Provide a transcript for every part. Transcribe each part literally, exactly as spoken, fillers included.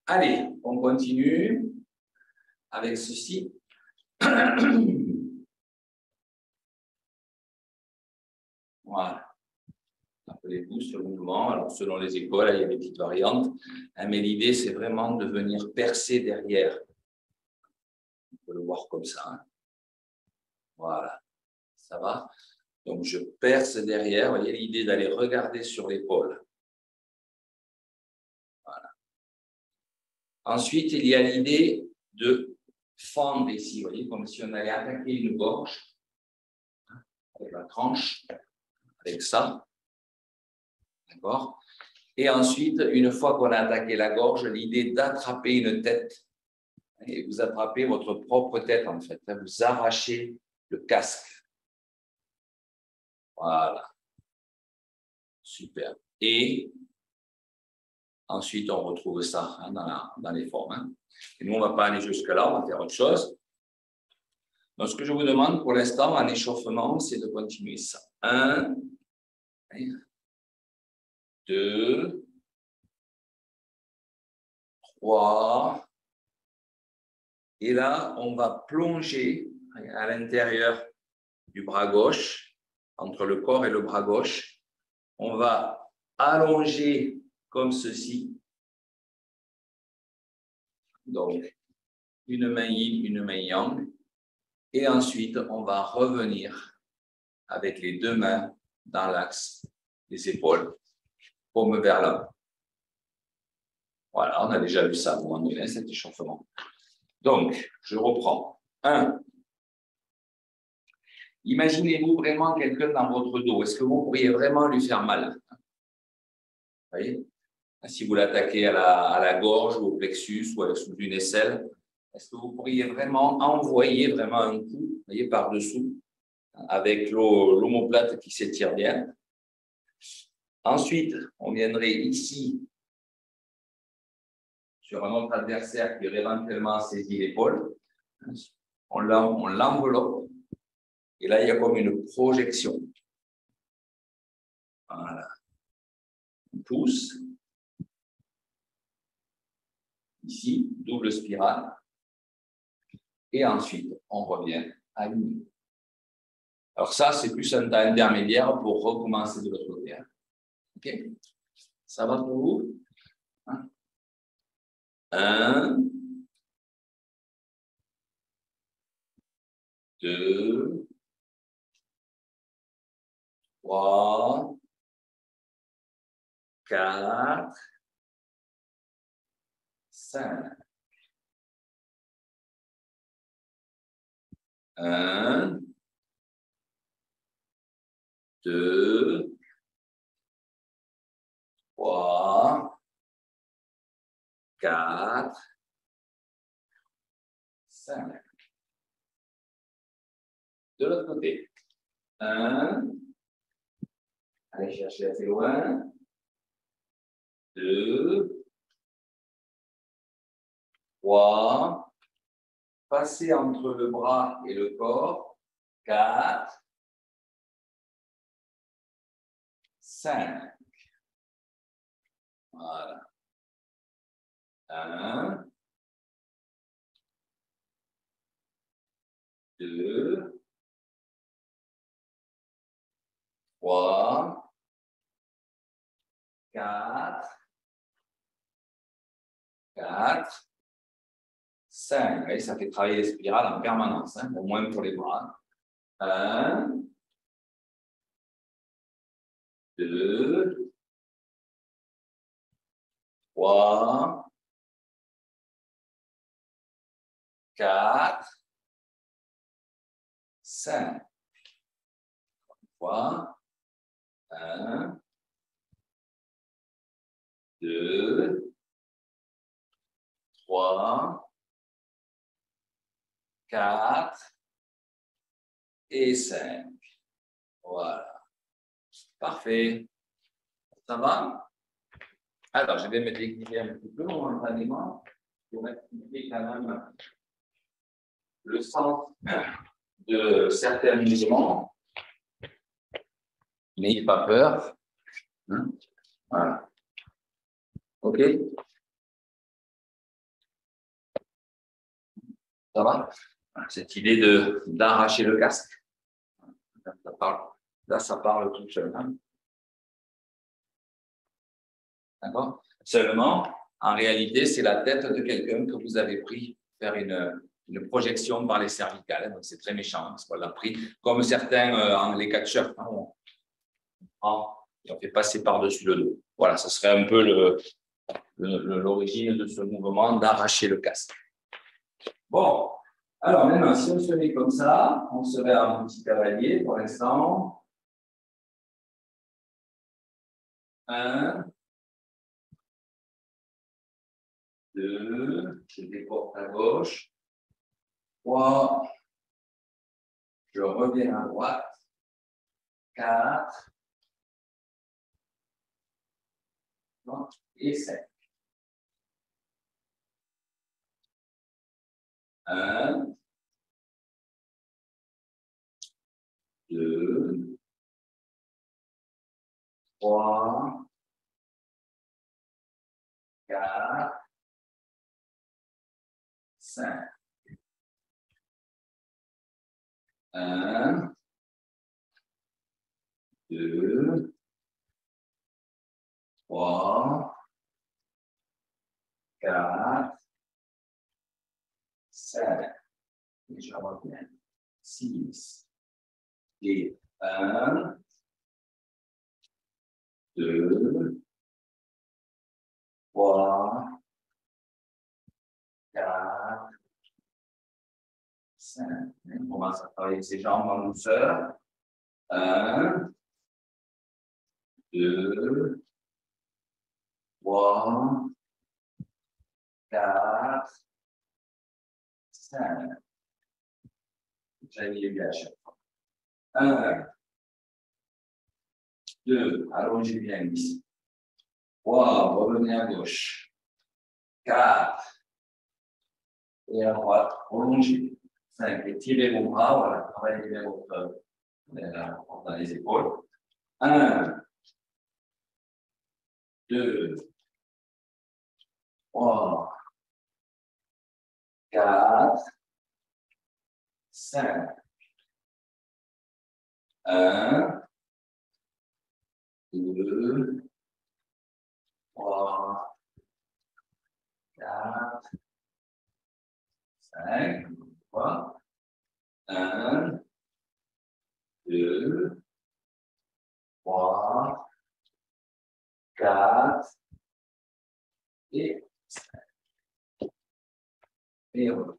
Allez, on continue avec ceci. Voilà. Rappelez-vous ce mouvement. Alors, selon les écoles, il y a des petites variantes. Mais l'idée, c'est vraiment de venir percer derrière. On peut le voir comme ça. Voilà. Ça va? Donc, je perce derrière. Vous voyez l'idée d'aller regarder sur l'épaule. Voilà. Ensuite, il y a l'idée de fendre ici. Vous voyez, comme si on allait attaquer une gorge avec la tranche, avec ça. D'accord? Et ensuite, une fois qu'on a attaqué la gorge, l'idée d'attraper une tête. Et vous attrapez votre propre tête, en fait. Vous arrachez le casque. Voilà. Super. Et ensuite, on retrouve ça hein, dans, la, dans les formes. Hein. Et nous, on ne va pas aller jusque-là, on va faire autre chose. Donc, ce que je vous demande pour l'instant, en échauffement, c'est de continuer ça. Un, deux, trois. Et là, on va plonger à l'intérieur du bras gauche, entre le corps et le bras gauche. On va allonger comme ceci. Donc, une main yin, une main yang. Et ensuite, on va revenir avec les deux mains dans l'axe des épaules, paume vers l'avant. Voilà, on a déjà vu ça à un moment donné, cet échauffement. Donc, je reprends. Un. Imaginez-vous vraiment quelqu'un dans votre dos. Est-ce que vous pourriez vraiment lui faire mal? Vous voyez? Si vous l'attaquez à la, à la gorge ou au plexus ou sous une aisselle, est-ce que vous pourriez vraiment envoyer vraiment un coup, vous voyez, par-dessous, avec l'omoplate qui s'étire bien? Ensuite, on viendrait ici, sur un autre adversaire qui aurait éventuellement saisi l'épaule. On l'enveloppe. Et là, il y a comme une projection. Voilà. On pousse. Ici, double spirale. Et ensuite, on revient à une. Alors ça, c'est plus un temps intermédiaire pour recommencer de l'autre côté. OK? Ça va pour vous? Un. Deux. Trois. Quatre. Cinq. Un. Deux. Trois. Quatre. Cinq. De l'autre côté. Un. Allez chercher assez loin. Deux. Trois. Passez entre le bras et le corps. Quatre. Cinq. Voilà. Un. Deux. Trois. Quatre. Quatre. Cinq. Et ça fait travailler les spirales en permanence, hein, au moins pour les bras. Un. Deux. Trois. Quatre. Cinq. Trois. Un. Deux. Trois. Quatre. Et cinq. Voilà. Parfait. Ça va? Alors, je vais me décrire un petit peu momentanément pour expliquer quand même le sens de certains mouvements. N'ayez pas peur. Hein? Voilà. OK? Ça va? Cette idée de d'arracher le casque. Ça parle, là, ça parle tout seul. Hein? D'accord? Seulement, en réalité, c'est la tête de quelqu'un que vous avez pris faire une, une projection par les cervicales. Donc, c'est très méchant parce qu'on l'a pris comme certains euh, en les catcheurs. Hein, on prend et on fait passer par-dessus le dos. Voilà, ce serait un peu le, le, l'origine de ce mouvement d'arracher le casque. Bon, alors maintenant, si on se met comme ça, on serait un petit cavalier pour l'instant. Un. Deux, je déporte à gauche. Trois, je reviens à droite. Quatre. Et cinq. Un. Deux. Trois. Quatre. Cinq. Un. Deux. Trois. Quatre. Cinq. Et je reviens. Six. Et un. Deux. Trois. Quatre. cinq. On commence à travailler ses jambes en douceur. un, deux, trois, quatre, cinq. J'allais bien à chaque fois. un, deux, allongez bien ici. trois, revenez à gauche. quatre, et à droite, allongez. cinq, étirez vos bras, voilà, travaillez bien votre, dans les épaules. un, deux, trois, quatre, cinq. un, deux, trois, quatre, cinq. Voilà. un, deux, trois, quatre et cinq. Et voilà.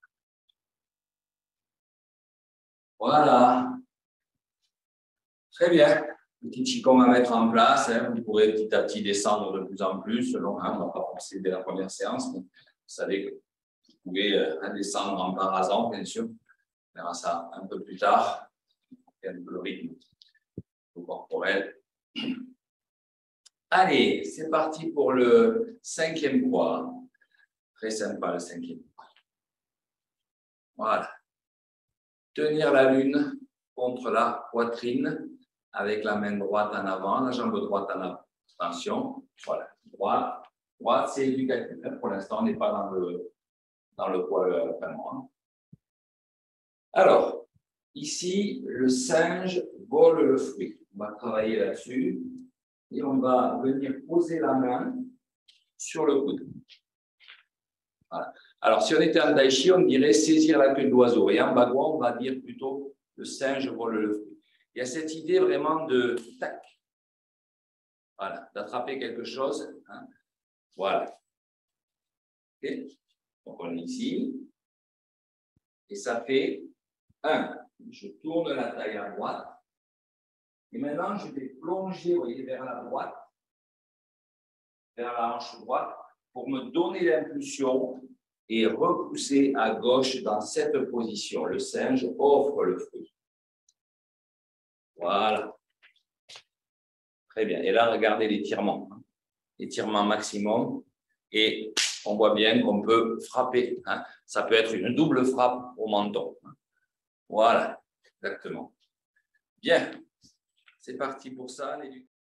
Voilà. Très bien. Petit chicon à mettre en place. Hein. Vous pourrez petit à petit descendre de plus en plus. Selon, hein, on ne va pas forcer dès la première séance, mais vous savez que vous pouvez euh, descendre en parasant, bien sûr. On verra ça un peu plus tard. Il y a un peu le rythme corporel. Allez, c'est parti pour le cinquième poids. Très sympa le cinquième poids. Voilà. Tenir la lune contre la poitrine avec la main droite en avant, la jambe droite en avant. Attention, voilà. Droite, droite, c'est éducatif. Pour l'instant, on n'est pas dans le, dans le poids vraiment. Alors, ici, le singe vole le fruit. On va travailler là-dessus. Et on va venir poser la main sur le coude. Voilà. Alors, si on était en tai chi, on dirait saisir la queue de l'oiseau. Et en bagua, on va dire plutôt le singe vole le fruit. Il y a cette idée vraiment de tac. Voilà, d'attraper quelque chose. Hein. Voilà. Okay. Donc, on est ici. Et ça fait un. Je tourne la taille à droite. Et maintenant, je vais plonger, vous voyez, vers la droite, vers la hanche droite, pour me donner l'impulsion et repousser à gauche dans cette position. Le singe offre le fruit. Voilà. Très bien. Et là, regardez l'étirement. Étirement maximum. Et on voit bien qu'on peut frapper. Hein. Ça peut être une double frappe au menton. Voilà. Exactement. Bien. C'est parti pour ça.